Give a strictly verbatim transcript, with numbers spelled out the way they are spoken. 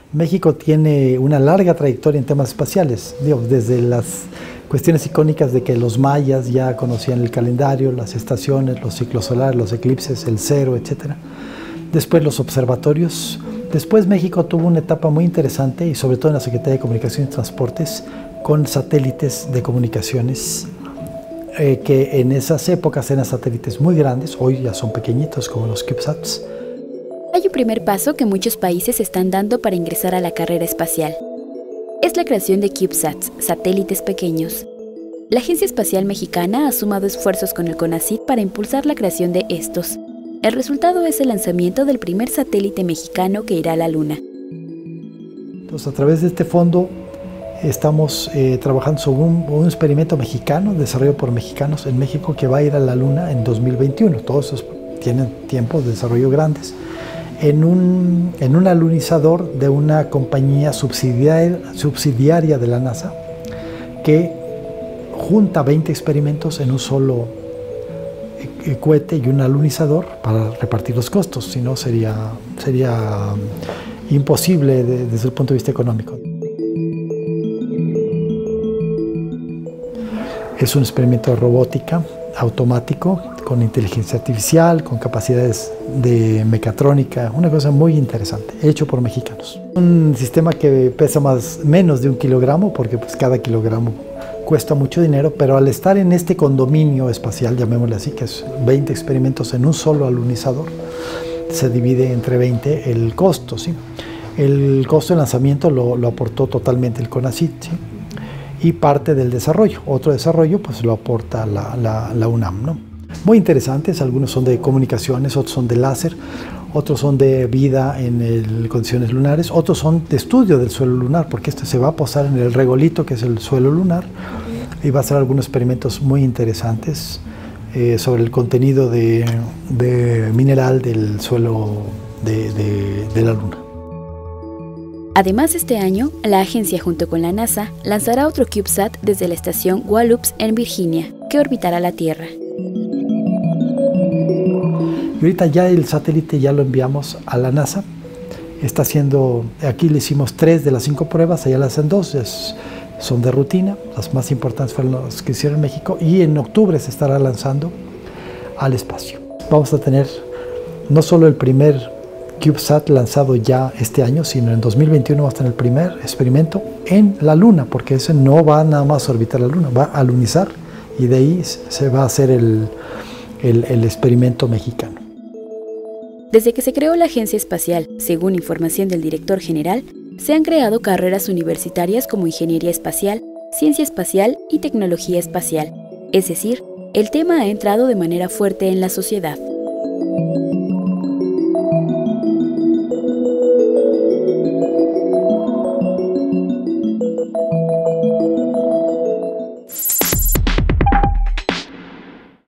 México tiene una larga trayectoria en temas espaciales, digo, desde las cuestiones icónicas de que los mayas ya conocían el calendario, las estaciones, los ciclos solares, los eclipses, el cero, etcétera. Después los observatorios. Después México tuvo una etapa muy interesante, y sobre todo en la Secretaría de Comunicaciones y Transportes, con satélites de comunicaciones, eh, que en esas épocas eran satélites muy grandes, hoy ya son pequeñitos como los CubeSats. Hay un primer paso que muchos países están dando para ingresar a la carrera espacial. Es la creación de CubeSats, satélites pequeños. La Agencia Espacial Mexicana ha sumado esfuerzos con el CONACYT para impulsar la creación de estos. El resultado es el lanzamiento del primer satélite mexicano que irá a la Luna. Entonces, a través de este fondo estamos eh, trabajando sobre un, un experimento mexicano, desarrollado por mexicanos en México, que va a ir a la Luna en dos mil veintiuno. Todos esos tienen tiempos de desarrollo grandes. En un, en un alunizador de una compañía subsidiaria, subsidiaria de la NASA, que junta veinte experimentos en un solo cohete y un alunizador para repartir los costos, si no sería, sería imposible de, desde el punto de vista económico. Es un experimento de robótica automático, con inteligencia artificial, con capacidades de mecatrónica, una cosa muy interesante, hecho por mexicanos. Un sistema que pesa más, menos de un kilogramo, porque pues cada kilogramo cuesta mucho dinero, pero al estar en este condominio espacial, llamémosle así, que es veinte experimentos en un solo alunizador, se divide entre veinte el costo, ¿sí? El costo de lanzamiento lo, lo aportó totalmente el CONACYT, ¿sí? Y parte del desarrollo, otro desarrollo pues lo aporta la, la, la UNAM, ¿no? Muy interesantes, algunos son de comunicaciones, otros son de láser, otros son de vida en el, condiciones lunares, otros son de estudio del suelo lunar, porque esto se va a posar en el regolito, que es el suelo lunar, y va a hacer algunos experimentos muy interesantes eh, sobre el contenido de, de mineral del suelo de, de, de la Luna. Además, este año, la agencia junto con la NASA lanzará otro CubeSat desde la estación Wallops en Virginia, que orbitará la Tierra. Y ahorita ya el satélite ya lo enviamos a la NASA. Está haciendo, aquí le hicimos tres de las cinco pruebas, allá le hacen dos, es, son de rutina, las más importantes fueron las que hicieron en México, y en octubre se estará lanzando al espacio. Vamos a tener no solo el primer CubeSat lanzado ya este año, sino en dos mil veintiuno vamos a tener el primer experimento en la Luna, porque ese no va nada más a orbitar la Luna, va a alunizar, y de ahí se va a hacer el, el, el experimento mexicano. Desde que se creó la Agencia Espacial, según información del director general, se han creado carreras universitarias como Ingeniería Espacial, Ciencia Espacial y Tecnología Espacial. Es decir, el tema ha entrado de manera fuerte en la sociedad.